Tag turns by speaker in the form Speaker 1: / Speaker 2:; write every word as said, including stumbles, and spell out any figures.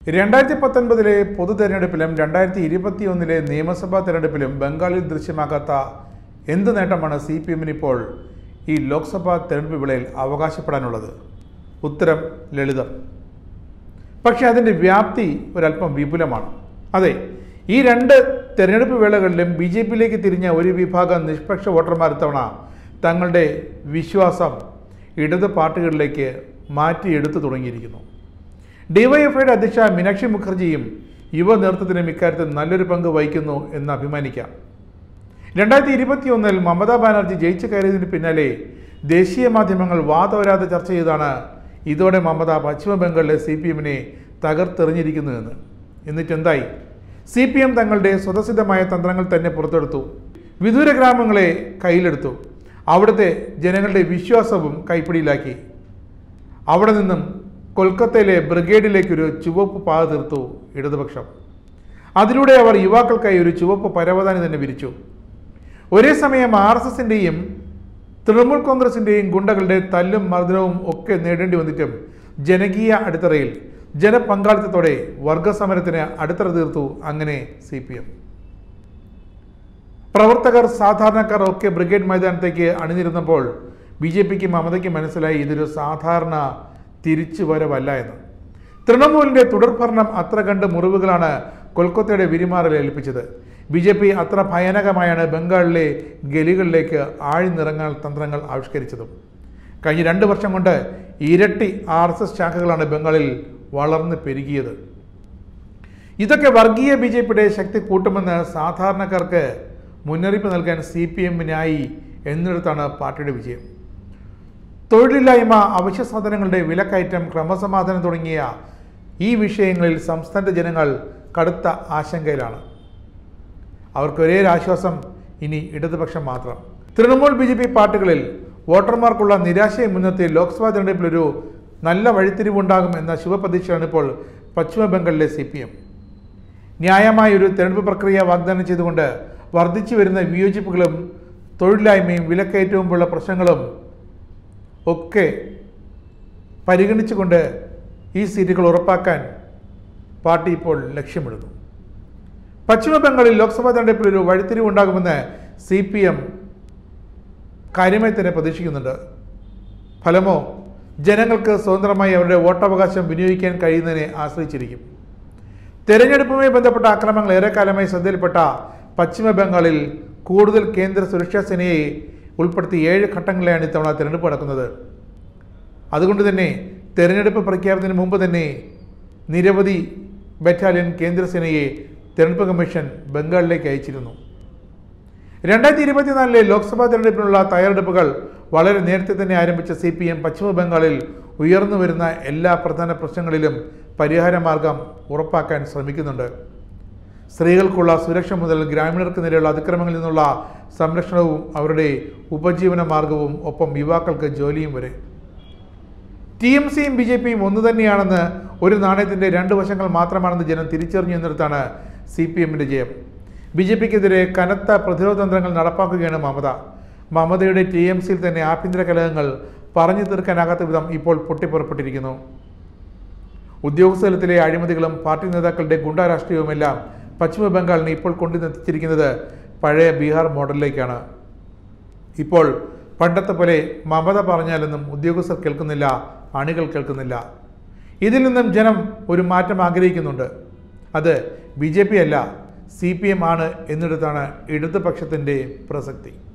Speaker 1: രണ്ടായിരത്തി പത്തൊൻപതിലെ പൊതു തെരഞ്ഞെടുപ്പിലും രണ്ടായിരത്തി ഇരുപത്തി ഒന്നിലെ നിയമസഭാ തെരഞ്ഞെടുപ്പിലും ബംഗാളിൽ ദൃശ്യമാകാത്ത എന്ത് നേട്ടമാണ് സി പി എമ്മിന് ഇപ്പോൾ ഈ ലോക്സഭാ തെരഞ്ഞെടുപ്പ് വേളയിൽ അവകാശപ്പെടാനുള്ളത്? ഉത്തരം ലളിതം. പക്ഷേ അതിൻ്റെ വ്യാപ്തി ഒരല്പം വിപുലമാണ്. അതെ, ഈ രണ്ട് തെരഞ്ഞെടുപ്പ് വേളകളിലും ബി ജെ പിയിലേക്ക് തിരിഞ്ഞ ഒരു വിഭാഗം നിഷ്പക്ഷ വോട്ടർമാർ ഇത്തവണ തങ്ങളുടെ വിശ്വാസം ഇടത് പാർട്ടികളിലേക്ക് മാറ്റിയെടുത്തു തുടങ്ങിയിരിക്കുന്നു. ഡിവൈഎഫ്ഐയുടെ അധ്യക്ഷ മീനാക്ഷി മുഖർജിയും യുവ നേതൃത്വത്തിനും ഇക്കാര്യത്തിൽ നല്ലൊരു പങ്ക് വഹിക്കുന്നു എന്ന് അഭിമാനിക്കാം. രണ്ടായിരത്തി ഇരുപത്തി ഒന്നിൽ മമതാ ബാനർജി ജയിച്ചു കയറിയതിന് പിന്നാലെ ദേശീയ മാധ്യമങ്ങൾ വാദോരാതെ ചർച്ച ചെയ്താണ് ഇതോടെ മമത പശ്ചിമ ബംഗാളിലെ സി പി എമ്മിനെ തകർത്തെറിഞ്ഞിരിക്കുന്നുവെന്ന്. എന്നിട്ടെന്തായി? സി പി എം തങ്ങളുടെ സ്വതസിദ്ധമായ തന്ത്രങ്ങൾ തന്നെ പുറത്തെടുത്തു. വിദൂര ഗ്രാമങ്ങളെ കയ്യിലെടുത്തു. അവിടുത്തെ ജനങ്ങളുടെ വിശ്വാസവും കൈപ്പിടിയിലാക്കി. അവിടെ നിന്നും കൊൽക്കത്തയിലെ ബ്രിഗേഡിലേക്കൊരു ചുവപ്പ് പാത തീർത്തു ഇടതുപക്ഷം. അതിലൂടെ അവർ യുവാക്കൾക്കായി ഒരു ചുവപ്പ് പരവതാനി തന്നെ വിരിച്ചു. ഒരേ സമയം ആർ എസ് എസിൻ്റെയും തൃണമൂൽ കോൺഗ്രസിൻ്റെയും ഗുണ്ടകളുടെ തല്ലും മർദ്ദനവും ഒക്കെ നേടേണ്ടി വന്നിട്ടും ജനകീയ അടിത്തറയിൽ ജനപങ്കാളിത്തത്തോടെ വർഗസമരത്തിന് അടിത്തറ തീർത്തു അങ്ങനെ സി പി എം. പ്രവർത്തകർ സാധാരണക്കാർ ഒക്കെ ബ്രിഗേഡ് മൈതാനത്തേക്ക് അണിനിരുന്നപ്പോൾ ബി ജെ പിക്ക് മമതയ്ക്ക് മനസ്സിലായി ഇതൊരു സാധാരണ തിരിച്ചുവരവല്ല എന്ന്. തൃണമൂലിൻ്റെ തുടർഭരണം അത്ര കണ്ട് മുറിവുകളാണ് കൊൽക്കത്തയുടെ വിരിമാറിൽ ഏൽപ്പിച്ചത്. ബി ജെ പി അത്ര ഭയാനകമായാണ് ബംഗാളിലെ ഗലികളിലേക്ക് ആഴ്ന്നിറങ്ങാൻ തന്ത്രങ്ങൾ ആവിഷ്കരിച്ചതും. കഴിഞ്ഞ രണ്ട് വർഷം കൊണ്ട് ഇരട്ടി ആർ എസ് എസ് ശാഖകളാണ് ബംഗാളിൽ വളർന്ന് പെരുകിയത്. ഇതൊക്കെ വർഗീയ ബി ജെ പിയുടെ ശക്തി കൂട്ടുമെന്ന് സാധാരണക്കാർക്ക് മുന്നറിയിപ്പ് നൽകാൻ സി പി എമ്മിനായി എന്നിടത്താണ് പാർട്ടിയുടെ വിജയം. തൊഴിലില്ലായ്മ, അവശ്യ സാധനങ്ങളുടെ വിലക്കയറ്റം, ക്രമസമാധാനം തുടങ്ങിയ ഈ വിഷയങ്ങളിൽ സംസ്ഥാന ജനങ്ങൾ കടുത്ത ആശങ്കയിലാണ്. അവർക്ക് ഒരേ ആശ്വാസം ഇനി ഇടതുപക്ഷം മാത്രം. തൃണമൂൽ ബി ജെ പി പാർട്ടികളിൽ വോട്ടർമാർക്കുള്ള നിരാശയെ മുൻനിർത്തി ലോക്സഭാ തെരഞ്ഞെടുപ്പിലൊരു നല്ല വഴിത്തിരിവുണ്ടാകും എന്ന ശുഭപ്രതീക്ഷയാണ് ഇപ്പോൾ പശ്ചിമ ബംഗാളിലെ സി പി എം. ന്യായമായ ഒരു തെരഞ്ഞെടുപ്പ് പ്രക്രിയ വാഗ്ദാനം ചെയ്തുകൊണ്ട് വർദ്ധിച്ചു വരുന്ന വിയോജിപ്പുകളും തൊഴിലില്ലായ്മയും വിലക്കയറ്റവും പോലുള്ള പ്രശ്നങ്ങളും ഒക്കെ പരിഗണിച്ചുകൊണ്ട് ഈ സീറ്റുകൾ ഉറപ്പാക്കാൻ പാർട്ടി ഇപ്പോൾ ലക്ഷ്യമിടുന്നു. പശ്ചിമ ബംഗാളിൽ ലോക്സഭാ തെരഞ്ഞെടുപ്പിൽ ഒരു വഴിത്തിരിവുണ്ടാകുമെന്ന് സി പി എം കാര്യമായി തന്നെ പ്രതീക്ഷിക്കുന്നുണ്ട്. ഫലമോ ജനങ്ങൾക്ക് സ്വതന്ത്രമായി അവരുടെ വോട്ടവകാശം വിനിയോഗിക്കാൻ കഴിയുന്നതിനെ ആശ്രയിച്ചിരിക്കും. തെരഞ്ഞെടുപ്പുമായി ബന്ധപ്പെട്ട ആക്രമണങ്ങൾ ഏറെക്കാലമായി ശ്രദ്ധയിൽപ്പെട്ട പശ്ചിമ ബംഗാളിൽ കൂടുതൽ കേന്ദ്ര സുരക്ഷാ സേനയെ ഉൾപ്പെടുത്തി ഏഴ് ഘട്ടങ്ങളിലാണ് ഇത്തവണ തിരഞ്ഞെടുപ്പ് നടക്കുന്നത്. അതുകൊണ്ട് തന്നെ തെരഞ്ഞെടുപ്പ് പ്രഖ്യാപനത്തിന് മുമ്പ് തന്നെ നിരവധി ബറ്റാലിയൻ കേന്ദ്രസേനയെ തെരഞ്ഞെടുപ്പ് കമ്മീഷൻ ബംഗാളിലേക്ക് അയച്ചിരുന്നു. രണ്ടായിരത്തി ഇരുപത്തിനാലിലെ ലോക്സഭാ തെരഞ്ഞെടുപ്പിനുള്ള തയ്യാറെടുപ്പുകൾ വളരെ നേരത്തെ തന്നെ ആരംഭിച്ച സി പി എം പശ്ചിമ ബംഗാളിൽ ഉയർന്നു വരുന്ന എല്ലാ പ്രധാന പ്രശ്നങ്ങളിലും പരിഹാരമാർഗം ഉറപ്പാക്കാൻ ശ്രമിക്കുന്നുണ്ട്. സ്ത്രീകൾക്കുള്ള സുരക്ഷ മുതൽ ഗ്രാമീണർക്ക് നേരെയുള്ള അതിക്രമങ്ങളിൽ നിന്നുള്ള സംരക്ഷണവും അവരുടെ ഉപജീവന മാർഗവും ഒപ്പം യുവാക്കൾക്ക് ജോലിയും വരെ. ടി എം സിയും ബി ജെ പിയും ഒന്നു തന്നെയാണെന്ന്, ഒരു നാണയത്തിൻ്റെ രണ്ട് വശങ്ങൾ മാത്രമാണെന്ന് ജനം തിരിച്ചറിഞ്ഞു എന്നിടത്താണ് സി പി എമ്മിൻ്റെ ജയം. ബി ജെ പിക്കെതിരെ കനത്ത പ്രതിരോധ തന്ത്രങ്ങൾ നടപ്പാക്കുകയാണ് മമത. മമതയുടെ ടി എം സിയിൽ തന്നെ ആഭ്യന്തര കലഹങ്ങൾ പറഞ്ഞു തീർക്കാനാകാത്ത വിധം ഇപ്പോൾ പൊട്ടിപ്പുറപ്പെട്ടിരിക്കുന്നു. ഉദ്യോഗസ്ഥലത്തിലെ അഴിമതികളും പാർട്ടി നേതാക്കളുടെ ഗുണ്ടാ രാഷ്ട്രീയവുമെല്ലാം പശ്ചിമ ബംഗാളിനെ ഇപ്പോൾ കൊണ്ടുവന്നെത്തിച്ചിരിക്കുന്നത് പഴയ ബീഹാർ മോഡലിലേക്കാണ്. ഇപ്പോൾ പണ്ടത്തെ പോലെ മമത പറഞ്ഞാലൊന്നും ഉദ്യോഗസ്ഥർ കേൾക്കുന്നില്ല, അണികൾ കേൾക്കുന്നില്ല. ഇതിൽ നിന്നും ജനം ഒരു മാറ്റം ആഗ്രഹിക്കുന്നുണ്ട്. അത് ബി ജെ പി അല്ല, സി പി എം ആണ് എന്നിടത്താണ് ഇടതുപക്ഷത്തിൻ്റെ പ്രസക്തി.